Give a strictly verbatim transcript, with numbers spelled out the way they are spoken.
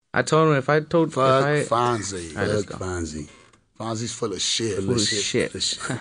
I told him if I told Fuck if I, Fonzy. All right, let's Fuck go. Fonzy. Fonzy's full of shit. Full of shit. Full of shit.